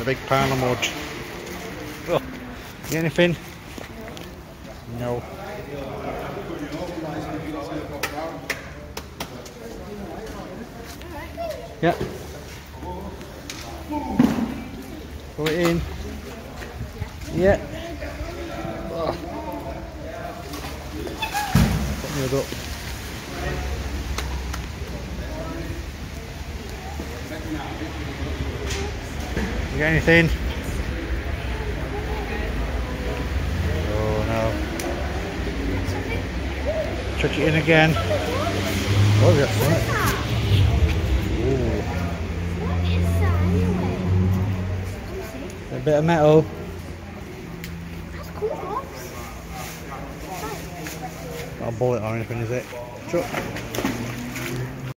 big pile of mud. Oh, get anything? No. Yeah. Put it in. Yeah. Oh. Put the hood up. You got anything? Oh no. Chuck it in again. Oh, yeah. Ooh. A bit of metal. That's cool, Box. Not a bullet or anything, is it? Chuck.